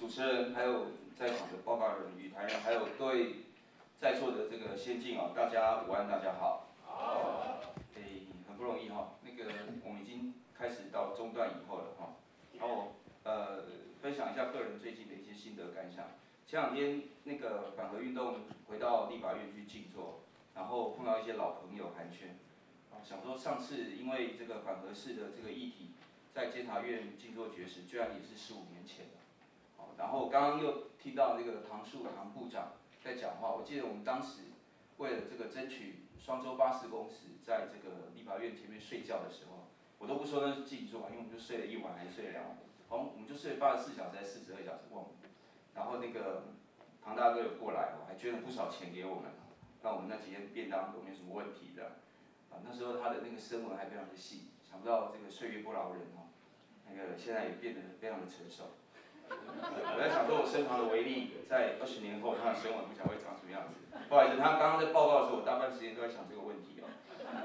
主持人，还有在场的报告人、与谈人，还有各位在座的这个先进啊，大家午安，大家好。好。很不容易哈，那个我们已经开始到中段以后了哈，然后分享一下个人最近的一些心得感想。前两天那个反核运动回到立法院去静坐，然后碰到一些老朋友寒暄，想说上次因为这个反核式的这个议题，在监察院静坐决时，居然也是15年前了。然后刚刚又听到那个唐部长在讲话，我记得我们当时为了这个争取双周80公尺，在这个立法院前面睡觉的时候，我都不说那是静坐，因为我们就睡了1晚还是睡了2晚，好像我们就睡了84小时还是42小时忘了。然后那个唐大哥有过来，还捐了不少钱给我们，让我们那几天便当都没什么问题的。那时候他的那个声纹还非常的细，想不到这个岁月不饶人哈，那个现在也变得非常的成熟。我在想说，我身旁的维力在20年后，他的声纹不晓得会长什么样子。不好意思，他刚刚在报告的时候，我大半时间都在想这个问题哦。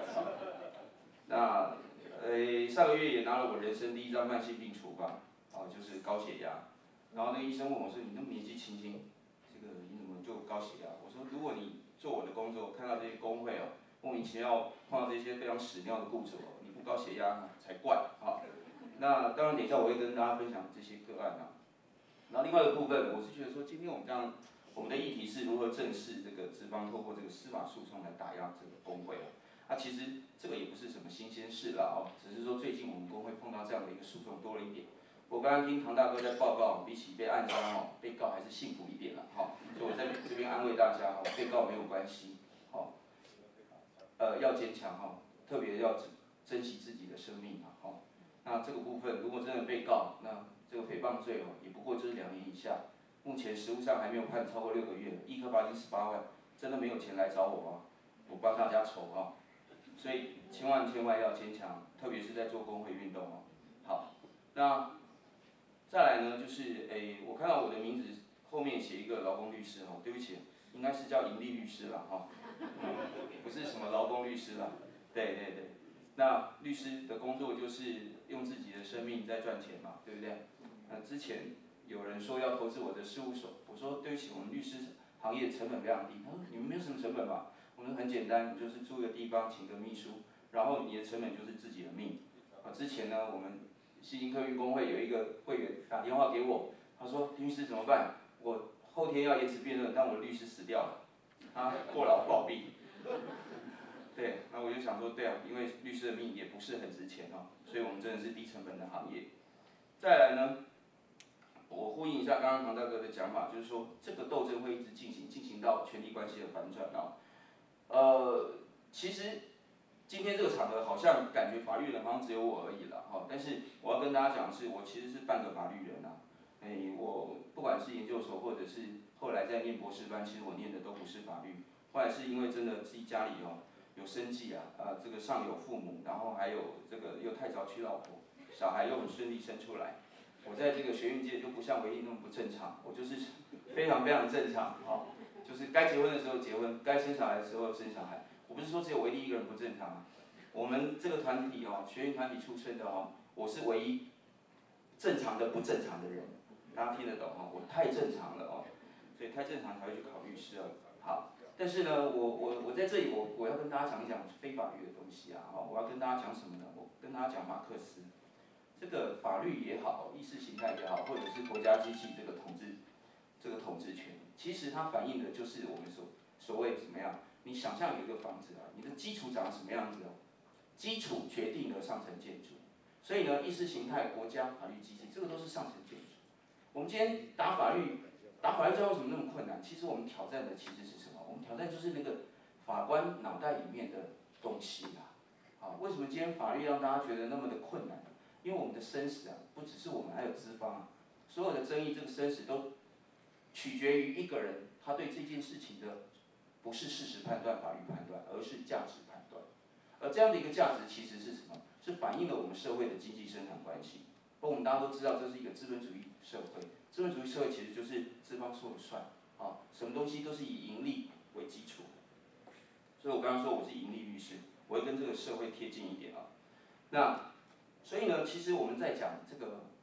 那上个月也拿了我人生第1张慢性病处方，就是高血压。然后那个医生问我说：“你那么年纪轻轻，这个你怎么就高血压？”我说：“如果你做我的工作，看到这些工会哦，莫名其妙碰到这些非常屎尿的雇主哦，你不高血压才怪啊。”那当然，等一下我会跟大家分享这些个案啊。然后另外一个部分，我是觉得说，今天我们这样，我们的议题是如何正视这个资方透过这个司法诉讼来打压这个工会啊。其实这个也不是什么新鲜事了哦，只是说最近我们工会碰到这样的一个诉讼多了一点。我刚刚听唐大哥在报告，比起被暗杀哦，被告还是幸福一点了哈。所以我在这边安慰大家哈，被告没有关系，好，要坚强哈，特别要珍惜自己的生命嘛哈。那这个部分如果真的被告，那这个诽谤罪哦，也不过就是2年以下，目前实务上还没有判超过6个月，一颗罚金18万，真的没有钱来找我啊，我帮大家筹啊，所以千万要坚强，特别是在做工会运动哦。好，那再来呢，就是我看到我的名字后面写一个劳工律师哦，对不起，应该是叫盈利律师啦哈，不是什么劳工律师啦，对。那律师的工作就是用自己的生命在赚钱嘛，对不对？之前有人说要投资我的事务所，我说对不起，我们律师行业成本非常低。他说你们没有什么成本吧？我说很简单，你就是租一个地方，请个秘书，然后你的成本就是自己的命。之前呢，我们西京客运工会有一个会员打电话给我，他说律师怎么办？我后天要延迟辩论，但我的律师死掉了，他过劳暴毙。对，那我就想说，对啊，因为律师的命也不是很值钱哦，所以我们真的是低成本的行业。再来呢，我呼应一下刚刚唐大哥的讲法，就是说这个斗争会一直进行到权力关系的反转哦。其实今天这个场合好像感觉法律人好像只有我而已了哈，但是我要跟大家讲的是，我其实是半个法律人啊。我不管是研究所或者是后来在念博士班，其实我念的都不是法律，后来是因为真的自己家里哦。有生计啊，这个上有父母，然后还有这个又太早娶老婆，小孩又很顺利生出来。我在这个学运界就不像维力那么不正常，我就是非常正常啊，就是该结婚的时候结婚，该生小孩的时候生小孩。我不是说只有维力一个人不正常啊，我们这个团体哦，学运团体出身的哦，我是唯一正常的不正常的人，大家听得懂哦？我太正常了哦，所以太正常才会去考律师哦。好。但是呢，我在这里我要跟大家讲一讲非法律的东西啊，我要跟大家讲什么呢？我跟大家讲马克思，这个法律也好，意识形态也好，或者是国家机器这个统治权，其实它反映的就是我们所谓怎么样？你想象有一个房子啊，你的基础长什么样子哦？基础决定了上层建筑，所以呢，意识形态、国家、法律机器，这个都是上层建筑。我们今天打法律战为什么那么困难？其实我们挑战的其实是什么？我们挑战就是那个法官脑袋里面的东西啦。为什么今天法律让大家觉得那么的困难？因为我们的生死啊，不只是我们，还有资方啊，所有的争议，这个生死都取决于一个人他对这件事情的不是事实判断、法律判断，而是价值判断。而这样的一个价值其实是什么？是反映了我们社会的经济生产关系。我们大家都知道，这是一个资本主义社会。资本主义社会其实就是资方说了算，什么东西都是以盈利为基础。所以我刚刚说我是盈利律师，我会跟这个社会贴近一点啊。那所以呢，其实我们在讲这个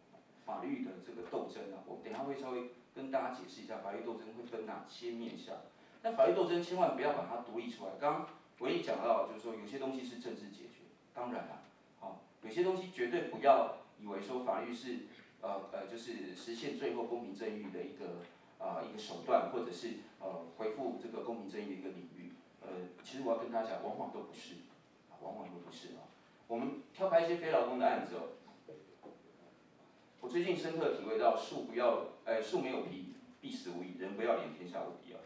法律的这个斗争啊，我等一下会稍微跟大家解释一下法律斗争会分哪些面向。但法律斗争千万不要把它独立出来。刚刚唯一讲到就是说有些东西是政治解决，当然啦，有些东西绝对不要以为说法律是就是实现最后公平正义的一个手段，或者是恢复这个公平正义的一个领域。其实我要跟大家讲，往往都不是，往往都不是啊。我们挑开一些非劳工的案子哦，我最近深刻体会到树没有皮，必死无疑；人不要脸，天下无敌啊。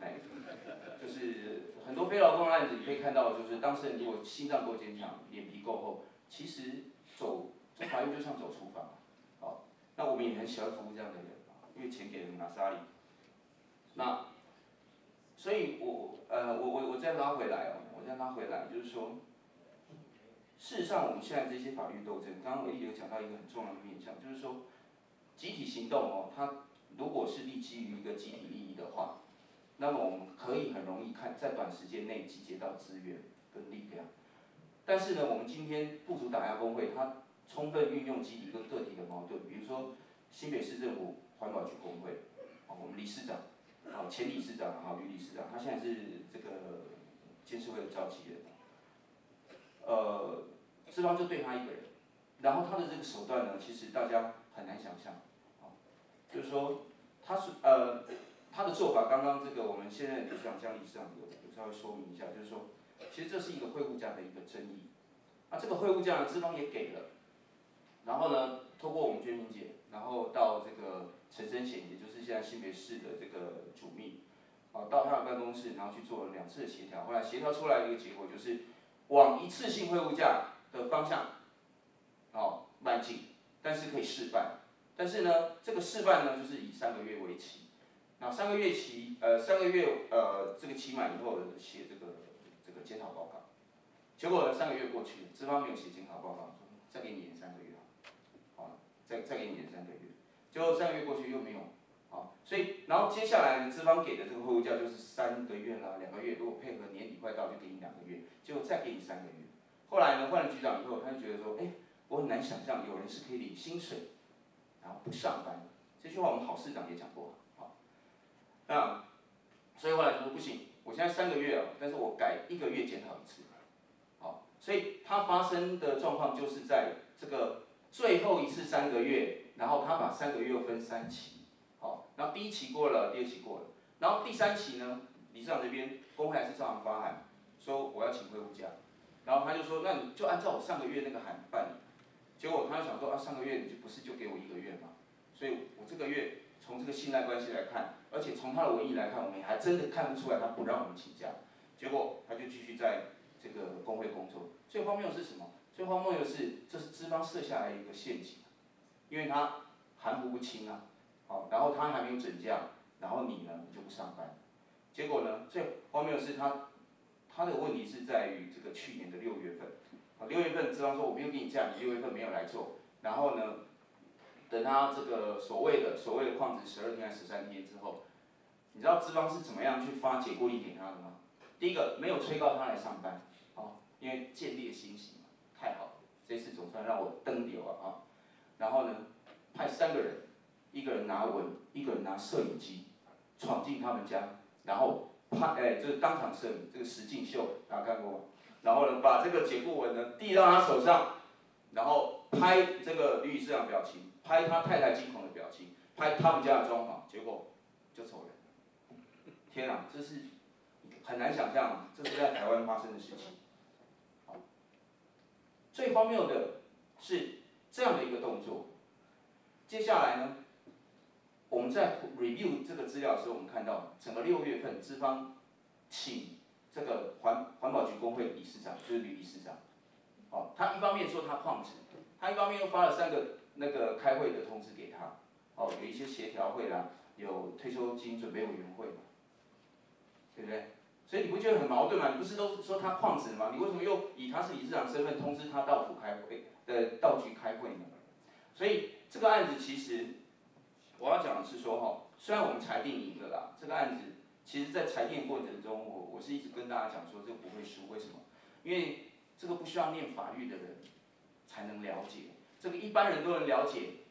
就是很多非劳工的案子，你可以看到，就是当事人如果心脏够坚强，脸皮够厚，其实走法院就像走厨房。好，那我们也很喜欢服务这样的人啊，因为钱给人拿沙里。那所以我再拉回来哦，就是说，事实上我们现在这些法律斗争，刚刚我也有讲到一个很重要的面向，就是说，集体行动哦，它如果是立基于一个集体利益的话，那么我们可以很容易在短时间内集结到资源跟力量。但是呢，我们今天雇主打压工会，它充分运用集体跟个体的矛盾，比如说新北市政府环保局工会，我们理事长，前理事长吕理事长，他现在是这个监事会的召集人，资方就对他一个人，然后他的这个手段呢，其实大家很难想象，就是说他的做法，刚刚这个我们现在理事长江理事长有稍微说明一下，就是说，其实这是一个会务价的一个争议，这个会务价呢，资方也给了，然后呢，透过我们娟萍姐，然后到这个陈生贤，也就是现在新北市的这个主秘，到他的办公室，然后去做了2次的协调，后来协调出来的一个结果就是往一次性会务价的方向，迈进，但是可以试办，但是呢，这个试办呢，就是以3个月为期。那3个月这个期满以后写这个检讨报告，结果呢3个月过去了，资方没有写检讨报告，说再给你延3个月，再给你延3个月，结果3个月过去又没有，所以然后接下来呢，资方给的这个会务价就是3个月啦，2个月，如果配合年底快到就给你2个月，结果再给你3个月。后来呢换了局长以后，他就觉得说，我很难想象有人是可以领薪水，然后不上班的。这句话我们郝市长也讲过。那所以后来就说不行，我现在3个月但是我改1个月检讨1次，所以它发生的状况就是在这个最后一次3个月，然后他把3个月又分3期，然后第1期过了，第2期过了，然后第3期呢，理事长这边工会还是照常发函，说我要请会务假，然后他就说那你就按照我上个月那个函办理，结果他就想说上个月你就不是就给我1个月嘛，所以我这个月。从这个信赖关系来看，而且从他的文意来看，我们还真的看不出来他不让我们请假。结果他就继续在这个工会工作。最荒谬的是什么？最荒谬的是，这是资方设下来一个陷阱，因为他含糊不清啊，然后他还没有整假，然后你就不上班。结果呢，最荒谬的是他的问题是在于这个去年的6月份，6月份资方说我没有给你假，你6月份没有来做，然后呢？等他这个所谓的旷职12天还是13天之后，你知道资方是怎么样去发解雇令给他的吗？第一个没有催告他来上班，因为见猎心喜嘛，太好了，这次总算让我登流啊，然后呢，派3个人，1个人拿文，1个人拿摄影机，闯进他们家，然后就是当场摄影，这个实境秀大家看过吗？然后呢，把这个解雇文呢递到他手上，然后拍这个吕理事长表情。拍他太太惊恐的表情，拍他们家的装潢，结果就走人。天啊，这是很难想象，这是在台湾发生的事情。最荒谬的是这样的一个动作。接下来呢，我们在 review 这个资料的时候，我们看到整个6月份资方请这个环保局工会理事长，就是吕理事长，他一方面说他旷职，他一方面又发了3个。那个开会的通知给他，有一些协调会啦，有退休金准备委员会嘛，对不对？所以你不觉得很矛盾吗？你不是都说他旷职吗？你为什么又以他是理事长身份通知他到局开会呢？所以这个案子其实我要讲的是说虽然我们裁定赢了啦，这个案子其实在裁定过程中，我是一直跟大家讲说这个不会输，为什么？因为这个不需要念法律的人才能了解。这个一般人都能了解，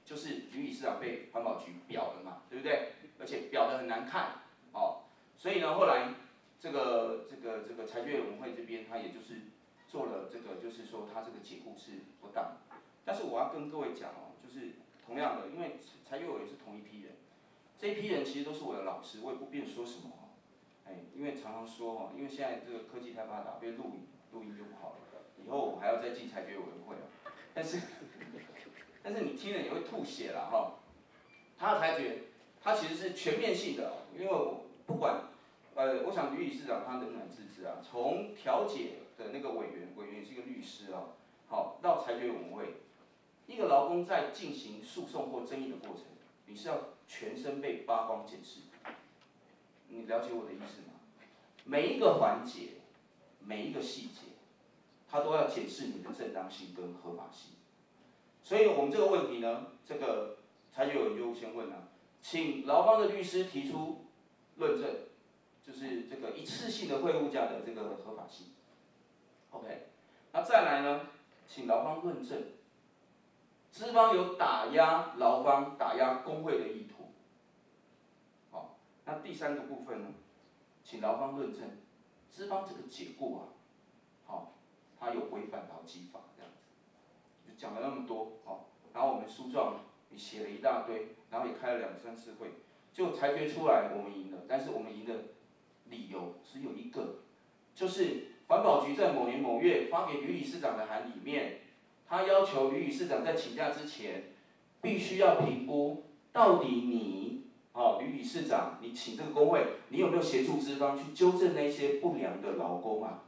就是吕理事长被环保局表了嘛，对不对？而且表得很难看，哦，所以呢，后来这个裁决委员会这边，他也就是做了这个，就是说他这个解雇是不当。但是我要跟各位讲哦，就是同样的，因为裁决委员是同一批人，这一批人其实都是我的老师，我也不便说什么哦，因为常常说哦，因为现在这个科技太发达，被录音就不好了，以后我还要再进裁决委员会哦，但是你听了也会吐血了哈。他的裁决，他其实是全面性的，因为不管，我想吕理事长他冷暖自知啊，从调解的那个委员也是一个律师啊，好，到裁决委员会，一个劳工在进行诉讼或争议的过程，你是要全身被扒光检视，你了解我的意思吗？每一个环节，每一个细节，他都要检视你的正当性跟合法性。所以我们这个问题呢，这个裁决委员就先问了，请劳方的律师提出论证，就是这个一次性的会晤假的这个合法性。OK， 那再来呢，请劳方论证，资方有打压劳方、打压工会的意图。好，那第三个部分呢，请劳方论证，资方这个解雇啊，好，他有违反劳基法这样子。讲了那么多，哦，然后我们诉状也写了一大堆，然后也开了2、3次会，就裁决出来我们赢了，但是我们赢的理由只有一个，就是环保局在某年某月发给吕理事长的函里面，他要求吕理事长在请假之前，必须要评估到底你，吕理事长，你请这个工会，你有没有协助资方去纠正那些不良的劳工啊？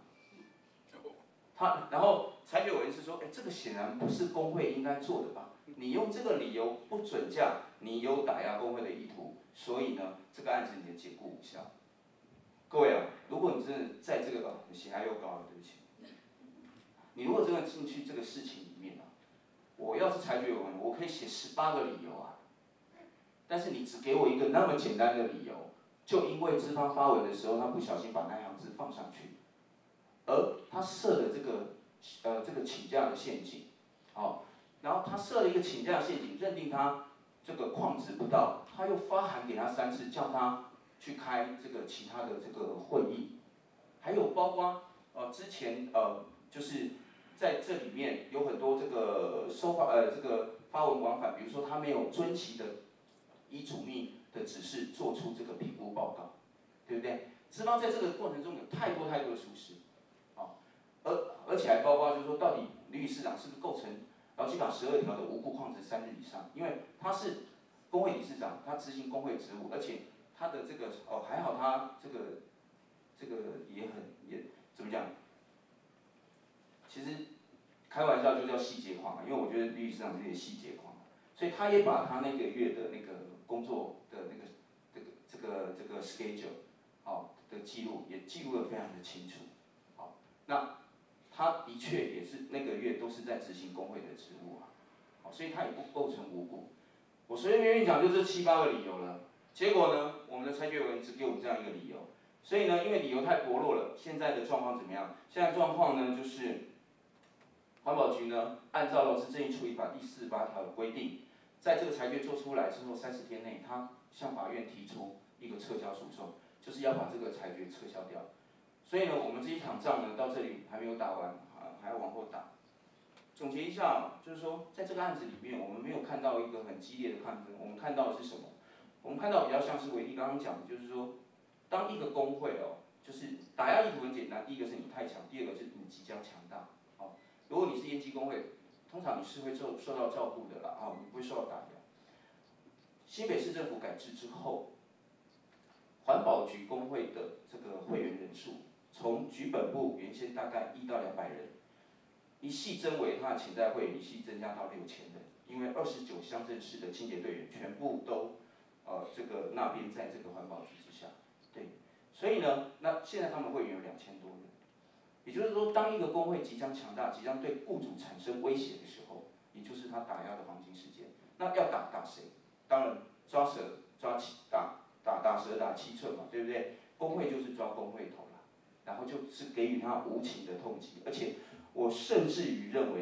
然后裁决委员是说，这个显然不是工会应该做的吧？你用这个理由不准假，你有打压工会的意图，所以呢，这个案子你的解雇无效。各位啊，如果你真的在这个血压又高了，对不起，你如果真的进去这个事情里面啊，我要是裁决委员，我可以写18个理由啊，但是你只给我一个那么简单的理由，就因为资方发文的时候他不小心把那行字放上去。而他设的这个请假的陷阱，好，然后他设了一个请假陷阱，认定他这个旷职不到，他又发函给他3次，叫他去开这个其他的这个会议，还有包括之前就是在这里面有很多这个这个发文往返，比如说他没有遵其的依主密的指示做出这个评估报告，对不对？资方在这个过程中有太多的疏失。而且还包括就是说，到底吕理事长是不是构成劳基法12条的无故旷职3日以上？因为他是工会理事长，他执行工会职务，而且他的这个还好他这个也怎么讲？其实开玩笑就叫细节狂，因为我觉得吕理事长是点细节狂，所以他也把他那个月的那个工作的那个这个 schedule 的记录也记录得非常的清楚，那他的确也是那个月都是在执行工会的职务啊，所以他也不构成无故。我随便便讲就这7、8个理由了，结果呢，我们的裁决委员只给我们这样一个理由，所以呢，因为理由太薄弱了，现在的状况怎么样？现在状况呢，就是环保局呢，按照《劳资争议处理法》第48条的规定，在这个裁决做出来之后30天内，他向法院提出一个撤销诉讼，就是要把这个裁决撤销掉。所以呢，我们这一场仗呢，到这里还没有打完，还要往后打。总结一下，就是说，在这个案子里面，我们没有看到一个很激烈的抗争，我们看到的是什么？我们看到比较像是伟力刚刚讲的，就是说，当一个工会就是打压意图很简单，第一个是你太强，第二个是你即将强大。如果你是烟机工会，通常你是会受到照顾的啦，你不会受到打压。新北市政府改制之后，环保局工会的这个会员人数，从局本部原先大概1到200人，一系增为他的潜在会员一系增加到6000人，因为29乡镇市的清洁队员全部都这个那边在这个环保局之下，对，所以呢，那现在他们会员有2000多人，也就是说，当一个工会即将强大、即将对雇主产生威胁的时候，也就是他打压的黄金时间，那要打谁？当然抓蛇打蛇打7寸嘛，对不对？工会就是抓工会头啦，然后就是给予他无情的痛击，而且我甚至于认为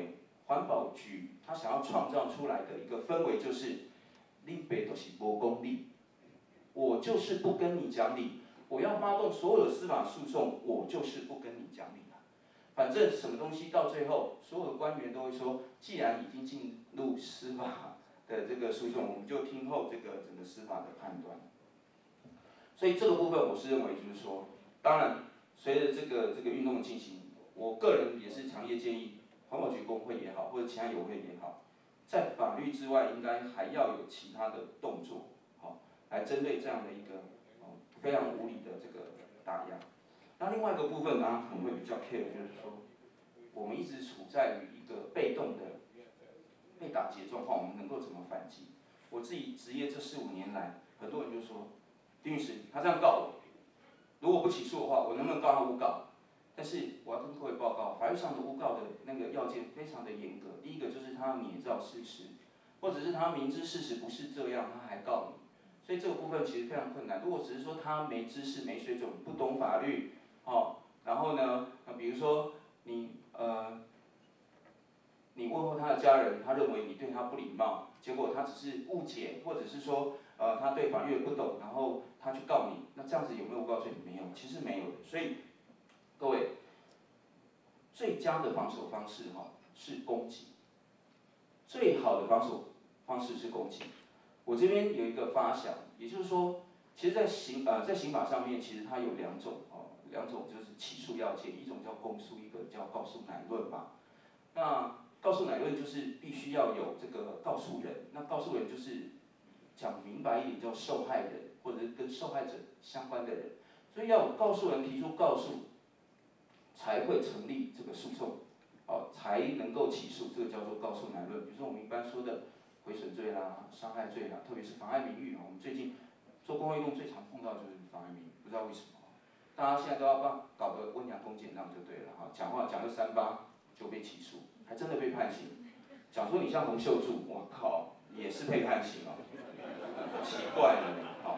环保局他想要创造出来的一个氛围就是，你北都是无公理，我就是不跟你讲理，我要发动所有的司法诉讼，我就是不跟你讲理了。反正什么东西到最后，所有的官员都会说，既然已经进入司法的这个诉讼，我们就听候这个整个司法的判断。所以这个部分我是认为就是说，当然随着这个运动的进行，我个人也是强烈建议环保局工会也好，或者其他友会也好，在法律之外，应该还要有其他的动作，好，来针对这样的一个非常无理的这个打压。那另外一个部分，大家可能会比较 care， 就是说，我们一直处在于一个被动的被打击的状况，我们能够怎么反击？我自己职业这4、5年来，很多人就说，丁律师他这样告我，如果不起诉的话，我能不能告他诬告？但是我要跟各位报告，法律上的诬告的那个要件非常的严格。第一个就是他捏造事实，或者是他明知事实不是这样，他还告你，所以这个部分其实非常困难。如果只是说他没知识、没水准、不懂法律，然后呢，比如说你问候他的家人，他认为你对他不礼貌，结果他只是误解，或者是说他对法律也不懂，然后他去告你，那这样子有没有诬告罪？没有，其实没有的。所以各位，最佳的防守方式是攻击，最好的防守方式是攻击。我这边有一个发想，也就是说，其实在刑法上面，其实它有两种就是起诉要件，一种叫公诉，一个叫告诉乃论嘛。那告诉乃论就是必须要有这个告诉人，那告诉人就是讲明白一点叫受害人，或者是跟受害者相关的人，所以要有告诉人提出告诉，才会成立这个诉讼，才能够起诉，这个叫做告诉乃论。比如说我们一般说的毁损罪啦、伤害罪啦，特别是妨碍名誉我们最近做公会运动最常碰到就是妨碍名誉，不知道为什么，大家现在都要搞得温良恭俭让就对了讲话讲个3-8就被起诉，还真的被判刑。讲说你像洪秀柱，我靠，也是被判刑奇怪了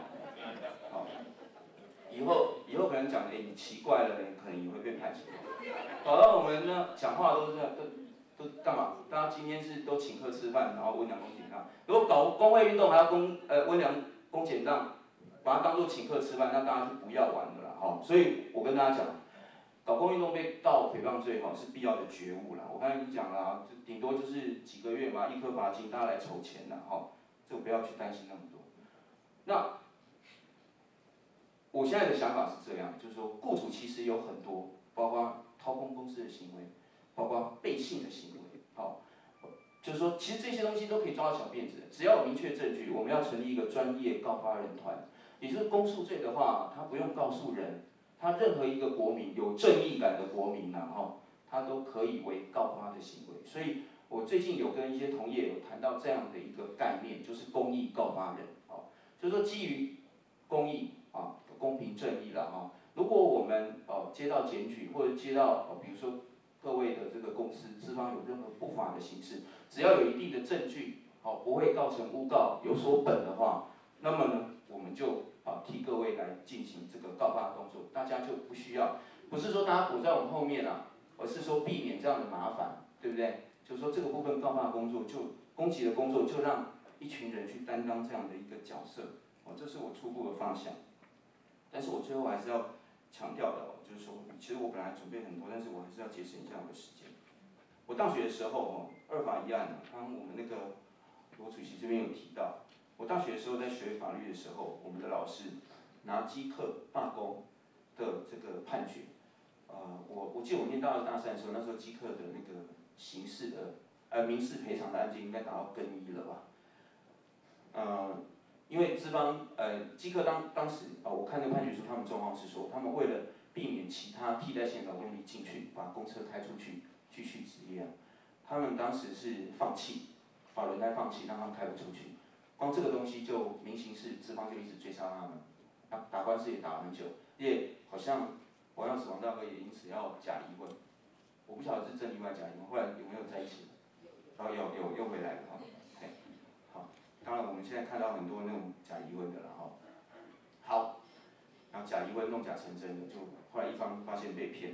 以后可能讲你奇怪了可能也会被判刑。搞到我们呢讲话都干嘛？大家今天是都请客吃饭，然后温良恭俭让。如果搞公会运动还要温良恭俭让，把它当做请客吃饭，那当然是不要玩的啦所以我跟大家讲，搞公运动被告诽谤罪是必要的觉悟啦。我刚才已经讲了顶多就是几个月嘛，1颗罚金，大家来筹钱啦这个不要去担心那么多。那我现在的想法是这样，就是说雇主其实有很多，包括掏空公司的行为，包括背信的行为，就是说其实这些东西都可以抓到小辫子，只要有明确证据，我们要成立一个专业告发人团。也就是公诉罪的话，他不用告诉人，他任何一个国民有正义感的国民他都可以为告发的行为。所以我最近有跟一些同业有谈到这样的一个概念，就是公益告发人就是说基于公益公平正义了如果我们接到检举或者接到比如说各位的这个公司资方有任何不法的形式，只要有一定的证据不会构成诬告有所本的话，那么呢我们就替各位来进行这个告发的动作，大家就不需要，不是说大家躲在我们后面而是说避免这样的麻烦，对不对？就是说这个部分告发的工作攻击的工作就让一群人去担当这样的一个角色这是我初步的方向。但是我最后还是要强调的就是说，其实我本来准备很多，但是我还是要节省一下我的时间。我大学的时候2法1案刚刚我们那个罗主席这边有提到，我大学的时候在学法律的时候，我们的老师拿基课罢工的这个判决，我记得我念大2、大3的时候，那时候基课的那个刑事的民事赔偿的案件应该达到更1了吧？因为资方基课当时我看那个判决书，他们状况是说，他们为了避免其他替代性劳动力进去，把公车开出去继续执业他们当时是放弃，把轮胎放弃，让他们开不出去。光这个东西就民刑事资方就一直追杀他们，打官司也打了很久，也好像死亡大哥也因此要假离婚，我不晓得是真离婚还是假离婚，后来有没有在一起？然后又回来了当然，我们现在看到很多那种假离婚的了好，然后假离婚弄假成真的，就后来一方发现被骗的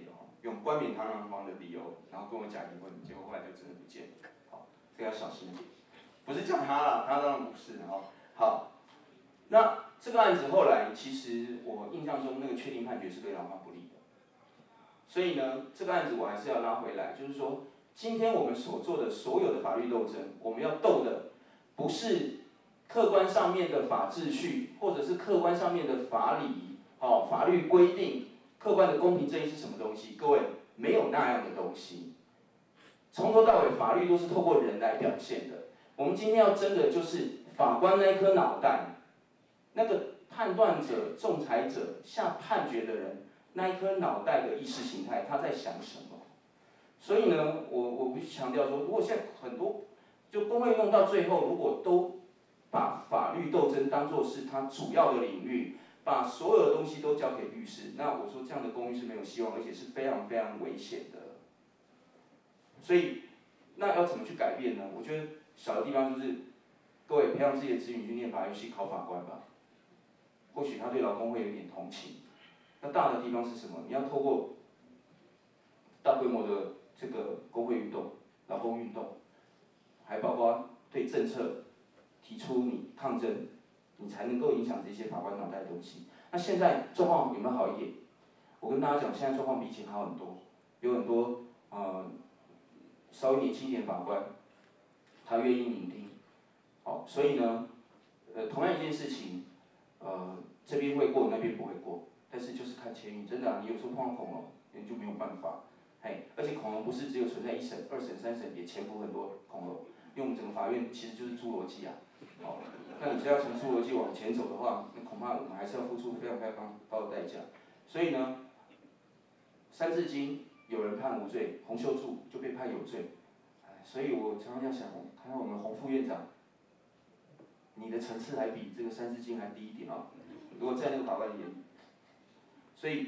用冠冕堂皇的理由，然后跟我假离婚，结果后来就真的不见了。好，这个要小心一点，不是讲他啦，他当然不是哦。好，那这个案子后来其实我印象中那个确定判决是对劳方不利的，所以呢，这个案子我还是要拉回来，就是说，今天我们所做的所有的法律斗争，我们要斗的不是客观上面的法秩序，或者是客观上面的法理，法律规定，客观的公平正义是什么东西？各位，没有那样的东西。从头到尾，法律都是透过人来表现的。我们今天要争的就是法官那一颗脑袋，那个判断者、仲裁者、下判决的人那一颗脑袋的意识形态，他在想什么？所以呢，我必须强调说，如果现在很多就工会运动到最后，如果都把法律斗争当作是他主要的领域，把所有的东西都交给律师，那我说这样的公益是没有希望，而且是非常非常危险的。所以，那要怎么去改变呢？我觉得小的地方就是，各位培养自己的子女去念法律系考法官吧。或许他对劳工会有点同情。那大的地方是什么？你要透过大规模的这个工会运动、劳工运动，还包括对政策提出你抗争，你才能够影响这些法官脑袋的东西。那现在状况有没有好一点？我跟大家讲，现在状况比以前好很多，有很多稍微年轻一点法官，他愿意聆听。好，所以呢，同样一件事情，这边会过，那边不会过，但是就是看签运，真的你有时候碰到恐龙，你就没有办法。而且恐龙不是只有存在1审、2审、3审，也潜伏很多恐龙。因为我们整个法院其实就是侏罗纪啊。那你现在从侏罗纪往前走的话，那恐怕我们还是要付出非常非常高的代价。所以呢，三字经有人判无罪，洪秀柱就被判有罪。所以我常常在想，看看我们洪副院长，你的层次还比这个三字经还低一点啊。如果在那个法官眼里，所以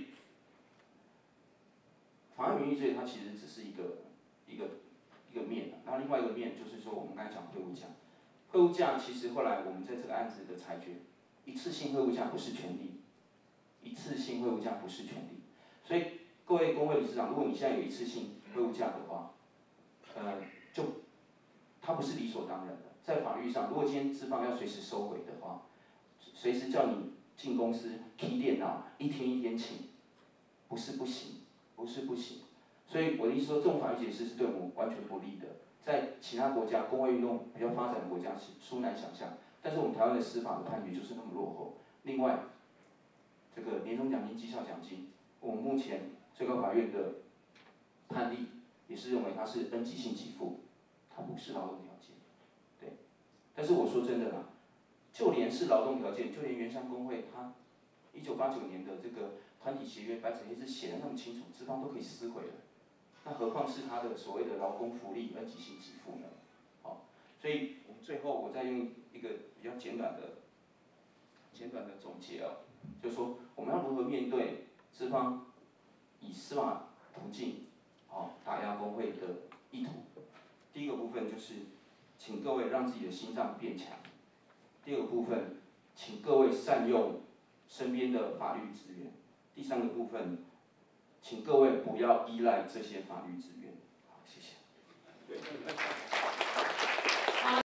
妨碍名誉罪它其实只是一个面，然后另外一个面就是说我们刚才讲会务价，会务价其实后来我们在这个案子的裁决，一次性会务价不是权利，一次性会务价不是权利，所以各位工会理事长，如果你现在有一次性会务价的话，就它不是理所当然的，在法律上，如果今天资方要随时收回的话，随时叫你进公司 key 电脑，一天一天请，不是不行，不是不行。所以我的意思说，这种法律解释是对我们完全不利的。在其他国家工会运动比较发展的国家，殊难想象。但是我们台湾的司法的判决就是那么落后。另外，这个年终奖金、绩效奖金，我们目前最高法院的判例也是认为它是恩给性给付，它不是劳动条件。对，但是我说真的啦，就连是劳动条件，就连圆山工会它1989年的这个团体协约白纸黑字写的那么清楚，资方都可以撕毁了。那何况是他的所谓的劳工福利恩给性给付呢？好，所以我们最后我再用一个比较简短的总结啊，就是说我们要如何面对资方以司法途径打压工会的意图。第一个部分就是，请各位让自己的心脏变强。第二个部分，请各位善用身边的法律资源。第三个部分，请各位不要依赖这些法律资源。好，谢谢。